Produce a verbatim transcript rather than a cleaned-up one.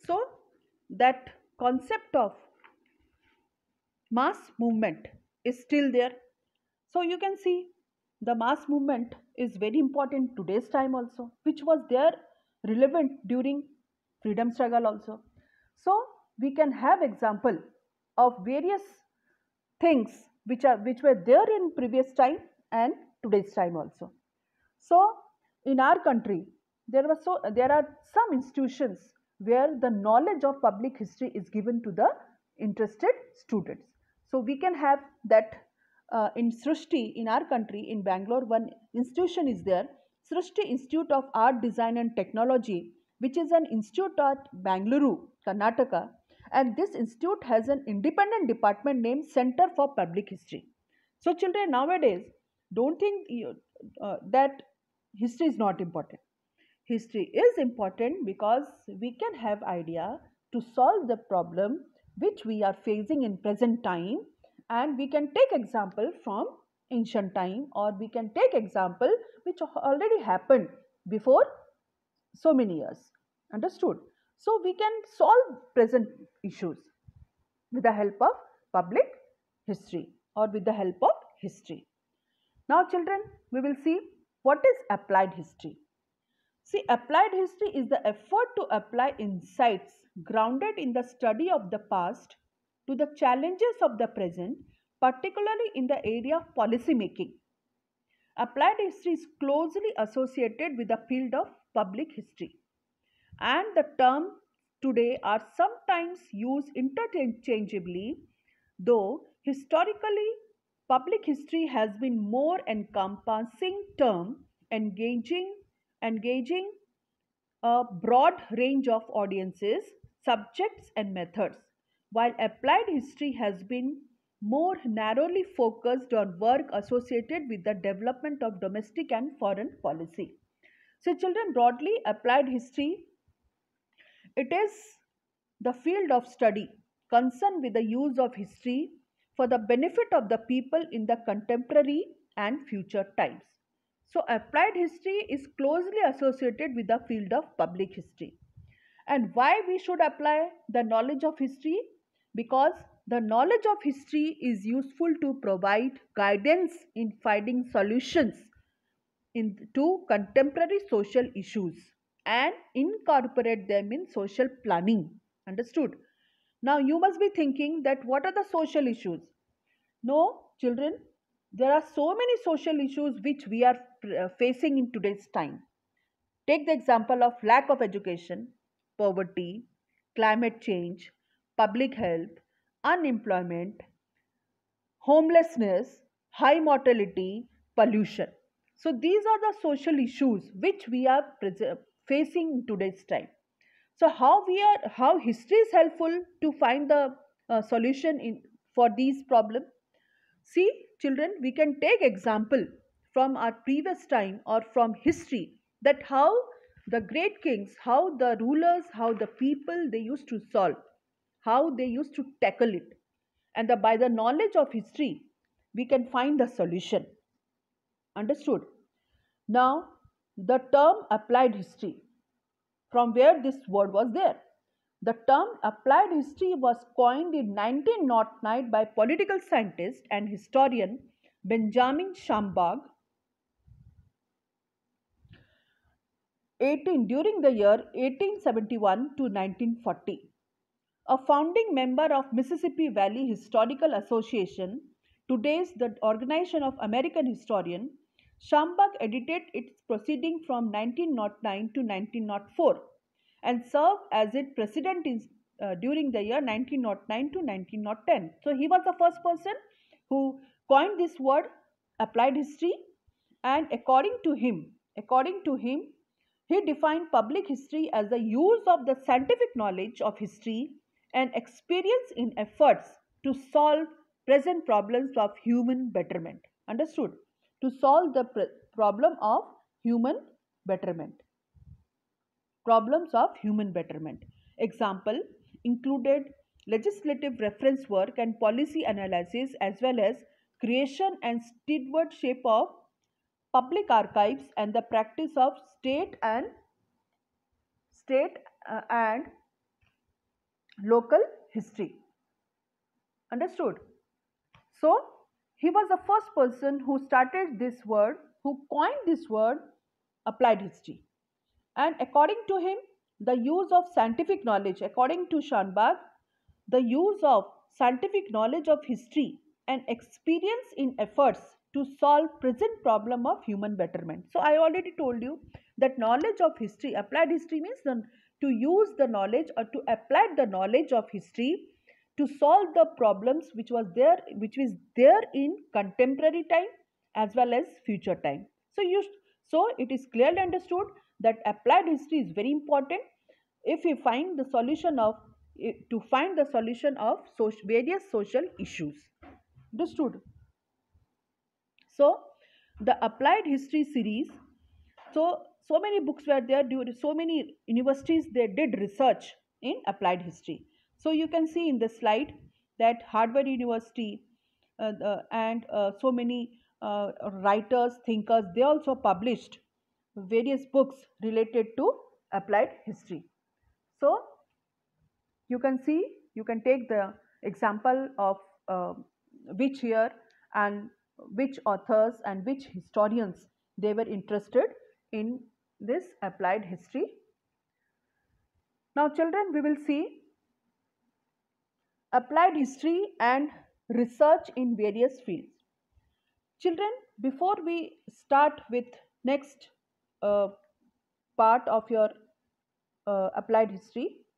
So that concept of mass movement is still there. So you can see the mass movement is very important today's time also, which was there relevant during freedom struggle also. So we can have example of various things which are which were there in previous time and today's time also. So in our country there was so there are some institutions where the knowledge of public history is given to the interested students. So we can have that uh, in Srishti in our country in Bangalore, one institution is there, Srishti Institute of Art, Design and Technology, which is an institute at Bangalore, Karnataka, and this institute has an independent department named Center for Public History. So children nowadays don't think you, uh, that history is not important. History is important because we can have idea to solve the problem which we are facing in present time, and we can take example from ancient time, or we can take example which already happened before so many years. Understood? So we can solve present issues with the help of public history or with the help of history. Now children, we will see what is applied history. See, applied history is the effort to apply insights grounded in the study of the past to the challenges of the present, particularly in the area of policy making. Applied history is closely associated with the field of public history, and the terms today are sometimes used interchangeably, though historically public history has been more encompassing term engaging engaging a broad range of audiences, subjects and methods, while applied history has been more narrowly focused on work associated with the development of domestic and foreign policy. So children, broadly applied history, it is the field of study concerned with the use of history for the benefit of the people in the contemporary and future times. So applied history is closely associated with the field of public history. And why we should apply the knowledge of history? Because the knowledge of history is useful to provide guidance in finding solutions into contemporary social issues and incorporate them in social planning. Understood? Now you must be thinking that what are the social issues? No, children, there are so many social issues which we are uh, facing in today's time. Take the example of lack of education, poverty, climate change, public health, unemployment, homelessness, high mortality, pollution. So these are the social issues which we are facing in today's time. So how we are, how history is helpful to find the uh, solution in for these problems. See, children, we can take example from our previous time or from history, that how the great kings, how the rulers, how the people they used to solve, how they used to tackle it, and the, by the knowledge of history we can find the solution. Understood? Now the term applied history, from where this word was there. The term applied history was coined in nineteen oh nine by political scientist and historian Benjamin Schambach eighteen during the year eighteen seventy-one to nineteen forty. A founding member of Mississippi Valley Historical Association, today's the Organization of American Historian, Schambach edited its proceeding from nineteen oh nine to nineteen oh four and served as its president in, uh, during the year nineteen oh nine to nineteen ten. So he was the first person who coined this word applied history, and according to him, according to him, he defined public history as the use of the scientific knowledge of history and experience in efforts to solve present problems of human betterment. Understood? To solve the problem of human betterment. Problems of human betterment. Example included legislative reference work and policy analysis, as well as creation and stewardship of public archives and the practice of state and state uh, and local history. Understood? So he was the first person who started this word, who coined this word applied history. And according to him, the use of scientific knowledge, according to Schonberg, the use of scientific knowledge of history and experience in efforts to solve present problem of human betterment. So I already told you that knowledge of history, applied history means the, to use the knowledge or to apply the knowledge of history to solve the problems which was there, which is there in contemporary time as well as future time. So you, so it is clearly understood that applied history is very important if we find the solution of to find the solution of social, various social issues. Understood? So the applied history series, so so many books were there, during so many universities they did research in applied history. So you can see in the slide that Harvard University uh, uh, and uh, so many uh, writers, thinkers, they also published various books related to applied history. So you can see, you can take the example of uh, which year and which authors and which historians they were interested in this applied history. Now children, we will see applied history and research in various fields. Children, before we start with next uh, part of your uh, applied history,